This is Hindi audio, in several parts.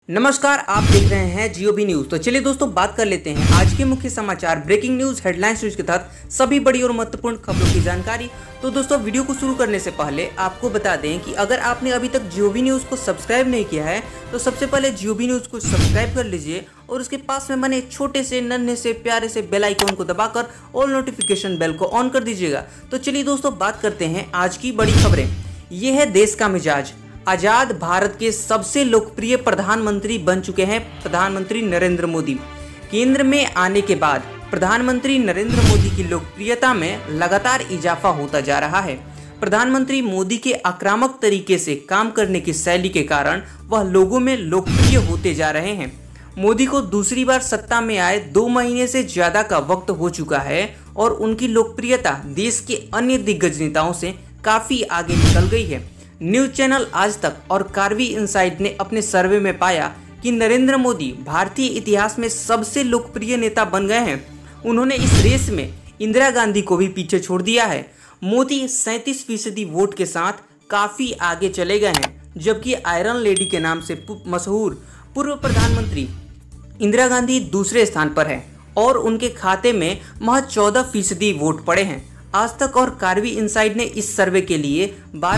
नमस्कार, आप देख रहे हैं जीओबी न्यूज। तो चलिए दोस्तों बात कर लेते हैं आज के मुख्य समाचार ब्रेकिंग न्यूज हेडलाइंस न्यूज के तहत सभी बड़ी और महत्वपूर्ण खबरों की जानकारी। तो दोस्तों वीडियो को शुरू करने से पहले आपको बता दें कि अगर आपने अभी तक जीओबी न्यूज को सब्सक्राइब नहीं किया है तो सबसे पहले जीओबी न्यूज को सब्सक्राइब कर लीजिए और उसके पास में बने छोटे से नन्हे से प्यारे से बेल आइकॉन को दबाकर ऑल नोटिफिकेशन बेल को ऑन कर दीजिएगा। तो चलिए दोस्तों बात करते हैं आज की बड़ी खबरें। ये है देश का मिजाज। आजाद भारत के सबसे लोकप्रिय प्रधानमंत्री बन चुके हैं प्रधानमंत्री नरेंद्र मोदी। केंद्र में आने के बाद प्रधानमंत्री नरेंद्र मोदी की लोकप्रियता में लगातार इजाफा होता जा रहा है। प्रधानमंत्री मोदी के आक्रामक तरीके से काम करने की शैली के कारण वह लोगों में लोकप्रिय होते जा रहे हैं। मोदी को दूसरी बार सत्ता में आए 2 महीने से ज्यादा का वक्त हो चुका है और उनकी लोकप्रियता देश के अन्य दिग्गज नेताओं से काफी आगे निकल गई है। न्यूज चैनल आज तक और कार्वी इनसाइट ने अपने सर्वे में पाया कि नरेंद्र मोदी भारतीय इतिहास में सबसे लोकप्रिय नेता बन गए हैं। उन्होंने इस रेस में इंदिरा गांधी को भी पीछे छोड़ दिया है। मोदी 37% वोट के साथ काफी आगे चले गए हैं, जबकि आयरन लेडी के नाम से मशहूर पूर्व प्रधानमंत्री इंदिरा गांधी दूसरे स्थान पर है और उनके खाते में महज 14% वोट पड़े हैं। आज तक और कार्वी इनसाइड ने इस सर्वे के लिए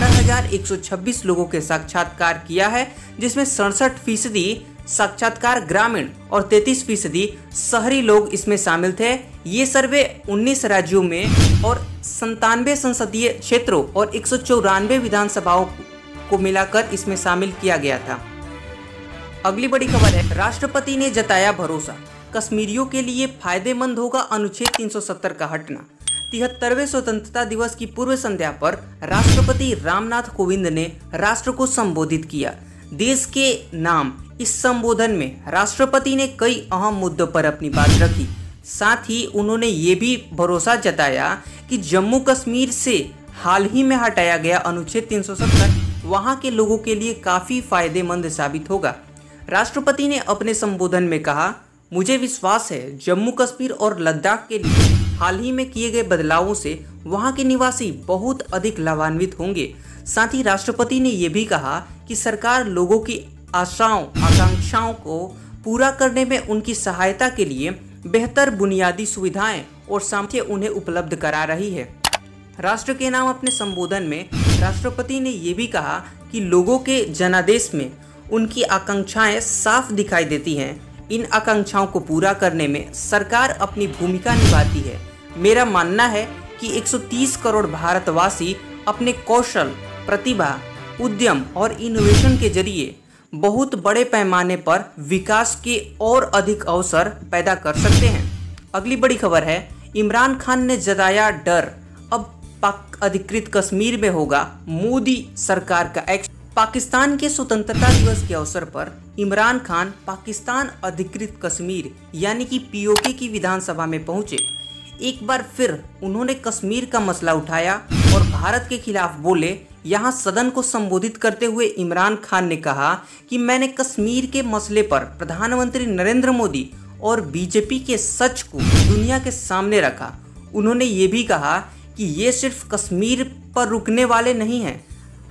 12,126 लोगों के साक्षात्कार किया है, जिसमें 67% साक्षात्कार ग्रामीण और 33% शहरी लोग इसमें शामिल थे। ये सर्वे 19 राज्यों में और 97 संसदीय क्षेत्रों और 194 विधानसभाओं को मिलाकर इसमें शामिल किया गया था। अगली बड़ी खबर है, राष्ट्रपति ने जताया भरोसा, कश्मीरियों के लिए फायदेमंद होगा अनुच्छेद 370 का हटना। 73वें स्वतंत्रता दिवस की पूर्व संध्या पर राष्ट्रपति रामनाथ कोविंद ने राष्ट्र को संबोधित किया। देश के नाम इस संबोधन में राष्ट्रपति ने कई अहम मुद्दों पर अपनी बात रखी। साथ ही उन्होंने ये भी भरोसा जताया कि जम्मू कश्मीर से हाल ही में हटाया गया अनुच्छेद 370 वहां के लोगों के लिए काफी फायदेमंद साबित होगा। राष्ट्रपति ने अपने संबोधन में कहा, मुझे विश्वास है जम्मू कश्मीर और लद्दाख के लिए हाल ही में किए गए बदलावों से वहां के निवासी बहुत अधिक लाभान्वित होंगे। साथ ही राष्ट्रपति ने यह भी कहा कि सरकार लोगों की आशाओं आकांक्षाओं को पूरा करने में उनकी सहायता के लिए बेहतर बुनियादी सुविधाएं और सामर्थ्य उन्हें उपलब्ध करा रही है। राष्ट्र के नाम अपने संबोधन में राष्ट्रपति ने यह भी कहा कि लोगों के जनादेश में उनकी आकांक्षाएं साफ दिखाई देती हैं। इन आकांक्षाओं को पूरा करने में सरकार अपनी भूमिका निभाती है। मेरा मानना है कि 130 करोड़ भारतवासी अपने कौशल, प्रतिभा, उद्यम और इनोवेशन के जरिए बहुत बड़े पैमाने पर विकास के और अधिक अवसर पैदा कर सकते हैं। अगली बड़ी खबर है, इमरान खान ने जताया डर, अब पाक अधिकृत कश्मीर में होगा मोदी सरकार का एक्शन। पाकिस्तान के स्वतंत्रता दिवस के अवसर पर इमरान खान पाकिस्तान अधिकृत कश्मीर यानी कि पीओके की विधानसभा में पहुंचे। एक बार फिर उन्होंने कश्मीर का मसला उठाया और भारत के खिलाफ बोले। यहां सदन को संबोधित करते हुए इमरान खान ने कहा कि मैंने कश्मीर के मसले पर प्रधानमंत्री नरेंद्र मोदी और बीजेपी के सच को दुनिया के सामने रखा। उन्होंने ये भी कहा कि ये सिर्फ कश्मीर पर रुकने वाले नहीं हैं,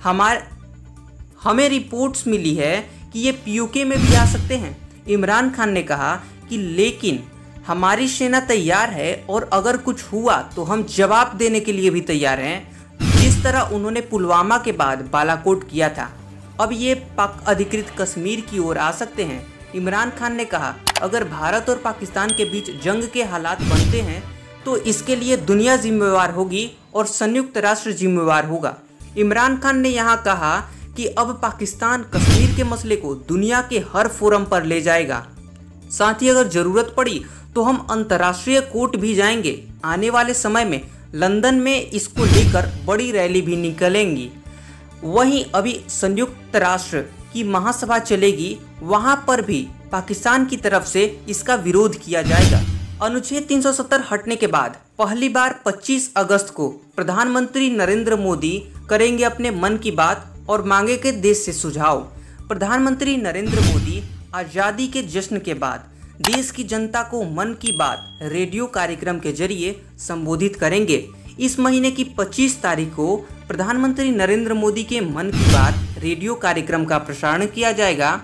हमें रिपोर्ट्स मिली है कि ये पीओके में भी आ सकते हैं। इमरान खान ने कहा कि लेकिन हमारी सेना तैयार है और अगर कुछ हुआ तो हम जवाब देने के लिए भी तैयार हैं, जिस तरह उन्होंने पुलवामा के बाद बालाकोट किया था। अब ये पाक अधिकृत कश्मीर की ओर आ सकते हैं। इमरान खान ने कहा, अगर भारत और पाकिस्तान के बीच जंग के हालात बनते हैं तो इसके लिए दुनिया जिम्मेवार होगी और संयुक्त राष्ट्र जिम्मेवार होगा। इमरान खान ने यहाँ कहा कि अब पाकिस्तान कश्मीर के मसले को दुनिया के हर फोरम पर ले जाएगा। साथ ही अगर जरूरत पड़ी तो हम अंतर्राष्ट्रीय कोर्ट भी जाएंगे। आने वाले समय में लंदन में इसको लेकर बड़ी रैली भी निकलेंगी। वहीं अभी संयुक्त राष्ट्र की महासभा चलेगी, वहां पर भी पाकिस्तान की तरफ से इसका विरोध किया जाएगा। अनुच्छेद 370 हटने के बाद पहली बार 25 अगस्त को प्रधानमंत्री नरेंद्र मोदी करेंगे अपने मन की बात और मांगेंगे देश से सुझाव। प्रधानमंत्री नरेंद्र मोदी आज़ादी के जश्न के बाद देश की जनता को मन की बात रेडियो कार्यक्रम के जरिए संबोधित करेंगे। इस महीने की 25 तारीख को प्रधानमंत्री नरेंद्र मोदी के मन की बात रेडियो कार्यक्रम का प्रसारण किया जाएगा।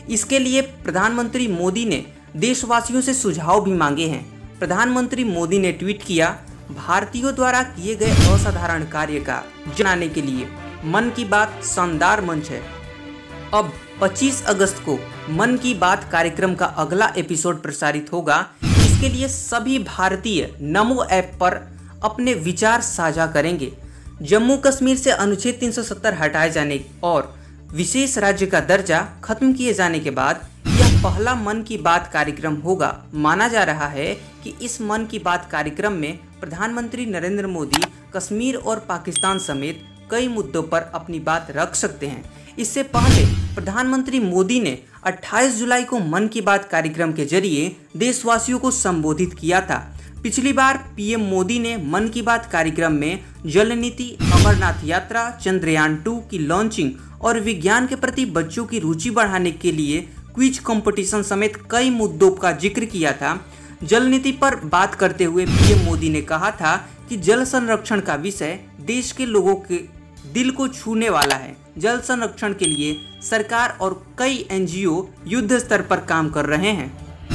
इसके लिए प्रधानमंत्री मोदी ने देशवासियों से सुझाव भी मांगे हैं। प्रधानमंत्री मोदी ने ट्वीट किया, भारतीयों द्वारा किए गए असाधारण कार्य का जनाने के लिए मन की बात शानदार मंच है। अब 25 अगस्त को मन की बात कार्यक्रम का अगला एपिसोड प्रसारित होगा। इसके लिए सभी भारतीय नमो ऐप पर अपने विचार साझा करेंगे। जम्मू कश्मीर से अनुच्छेद 370 हटाए जाने और विशेष राज्य का दर्जा खत्म किए जाने के बाद यह पहला मन की बात कार्यक्रम होगा। माना जा रहा है कि इस मन की बात कार्यक्रम में प्रधानमंत्री नरेंद्र मोदी कश्मीर और पाकिस्तान समेत कई मुद्दों पर अपनी बात रख सकते हैं। इससे पहले प्रधानमंत्री मोदी ने 28 जुलाई को मन की बात कार्यक्रम के जरिए देशवासियों को संबोधित किया था। पिछली बार पीएम मोदी ने मन की बात कार्यक्रम में जल नीति, अमरनाथ यात्रा, चंद्रयान 2 की लॉन्चिंग और विज्ञान के प्रति बच्चों की रुचि बढ़ाने के लिए क्विज कंपटीशन समेत कई मुद्दों का जिक्र किया था। जल नीति पर बात करते हुए पीएम मोदी ने कहा था कि जल संरक्षण का विषय देश के लोगों के दिल को छूने वाला है। जल संरक्षण के लिए सरकार और कई एनजीओ युद्ध स्तर पर काम कर रहे हैं।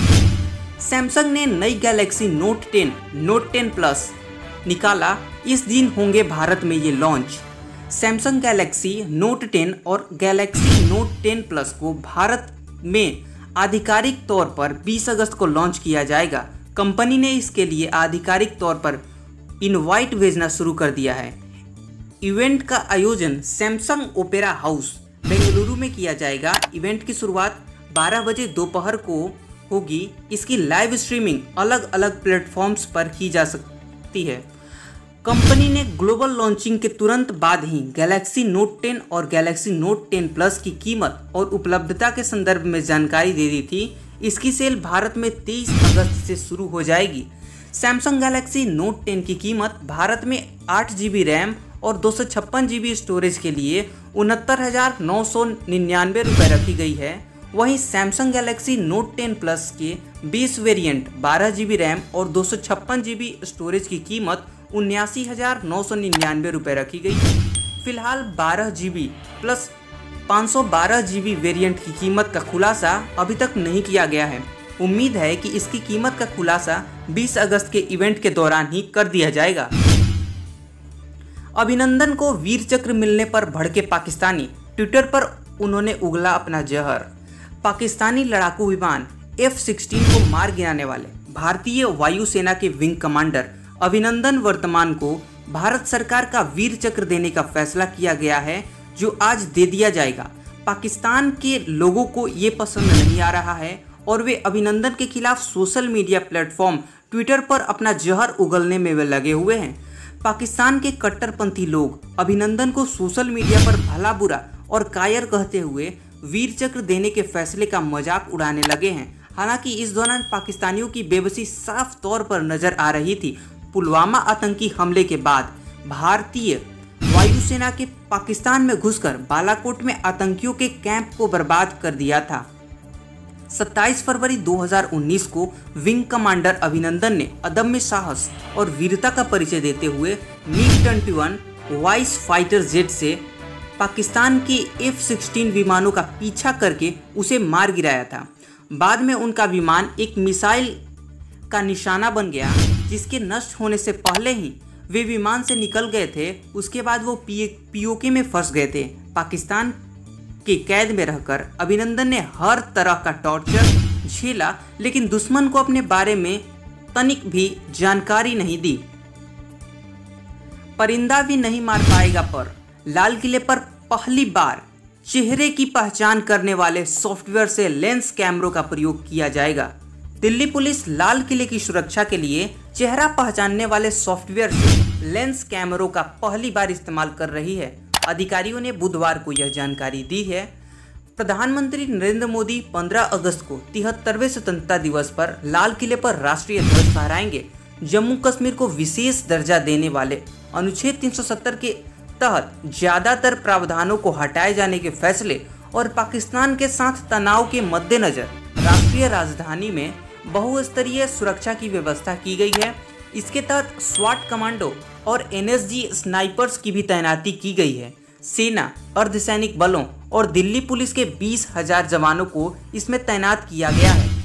सैमसंग ने नई गैलेक्सी नोट 10 प्लस निकाला। इस दिन होंगे भारत में ये लॉन्च। सैमसंग गैलेक्सी नोट 10 और गैलेक्सी नोट 10 प्लस को भारत में आधिकारिक तौर पर 20 अगस्त को लॉन्च किया जाएगा। कंपनी ने इसके लिए आधिकारिक तौर पर इनवाइट भेजना शुरू कर दिया है। इवेंट का आयोजन सैमसंग ओपेरा हाउस बेंगलुरु में किया जाएगा। इवेंट की शुरुआत 12 बजे दोपहर को होगी। इसकी लाइव स्ट्रीमिंग अलग अलग प्लेटफॉर्म्स पर की जा सकती है। कंपनी ने ग्लोबल लॉन्चिंग के तुरंत बाद ही गैलेक्सी नोट 10 और गैलेक्सी नोट 10 प्लस की कीमत और उपलब्धता के संदर्भ में जानकारी दे दी थी। इसकी सेल भारत में 23 अगस्त से शुरू हो जाएगी। सैमसंग गैलेक्सी नोट 10 की कीमत भारत में 8 GB रैम और 256 GB स्टोरेज के लिए 69,999 रुपये रखी गई है। वहीं सैमसंग गैलेक्सी नोट 10 प्लस के 20 वेरिएंट 12 GB रैम और 256 GB स्टोरेज की कीमत 79,999 रुपये रखी गई है। फिलहाल 12 GB प्लस 512 GB वेरिएंट की कीमत का खुलासा अभी तक नहीं किया गया है। उम्मीद है कि इसकी कीमत का खुलासा 20 अगस्त के इवेंट के दौरान ही कर दिया जाएगा। अभिनंदन को वीर चक्र मिलने पर भड़के पाकिस्तानी, ट्विटर पर उन्होंने उगला अपना जहर। पाकिस्तानी लड़ाकू विमान F-16 को मार गिराने वाले भारतीय वायुसेना के विंग कमांडर अभिनंदन वर्तमान को भारत सरकार का वीर चक्र देने का फैसला किया गया है, जो आज दे दिया जाएगा। पाकिस्तान के लोगों को ये पसंद नहीं आ रहा है और वे अभिनंदन के खिलाफ सोशल मीडिया प्लेटफॉर्म ट्विटर पर अपना जहर उगलने में वे लगे हुए हैं। पाकिस्तान के कट्टरपंथी लोग अभिनंदन को सोशल मीडिया पर भला बुरा और कायर कहते हुए वीर चक्र देने के फैसले का मजाक उड़ाने लगे हैं। हालांकि इस दौरान पाकिस्तानियों की बेबसी साफ तौर पर नजर आ रही थी। पुलवामा आतंकी हमले के बाद भारतीय वायुसेना के पाकिस्तान में घुसकर बालाकोट में आतंकियों के कैंप को बर्बाद कर दिया था। 27 फरवरी 2019 को विंग कमांडर अभिनंदन ने अदम्य साहस और वीरता का परिचय देते हुए MiG-21 वाइस फाइटर जेट से पाकिस्तान के F-16 विमानों का पीछा करके उसे मार गिराया था। बाद में उनका विमान एक मिसाइल का निशाना बन गया, जिसके नष्ट होने से पहले ही वे विमान से निकल गए थे। उसके बाद वो POK में फंस गए थे। पाकिस्तान के कैद में रहकर अभिनंदन ने हर तरह का टॉर्चर झेला, लेकिन दुश्मन को अपने बारे में तनिक भी जानकारी नहीं दी। परिंदा भी नहीं मार पाएगा पर लाल किले पर पहली बार चेहरे की पहचान करने वाले सॉफ्टवेयर से लेंस कैमरों का प्रयोग किया जाएगा। दिल्ली पुलिस लाल किले की सुरक्षा के लिए चेहरा पहचानने वाले सॉफ्टवेयर से लेंस कैमरों का पहली बार इस्तेमाल कर रही है। अधिकारियों ने बुधवार को यह जानकारी दी है। प्रधानमंत्री नरेंद्र मोदी 15 अगस्त को 73वें स्वतंत्रता दिवस पर लाल किले पर राष्ट्रीय ध्वज फहराएंगे। जम्मू कश्मीर को विशेष दर्जा देने वाले अनुच्छेद 370 के तहत ज्यादातर प्रावधानों को हटाए जाने के फैसले और पाकिस्तान के साथ तनाव के मद्देनजर राष्ट्रीय राजधानी में बहुस्तरीय सुरक्षा की व्यवस्था की गई है। इसके तहत स्वाट कमांडो और NSG स्नाइपर्स की भी तैनाती की गई है। सेना, अर्धसैनिक बलों और दिल्ली पुलिस के 20,000 जवानों को इसमें तैनात किया गया है।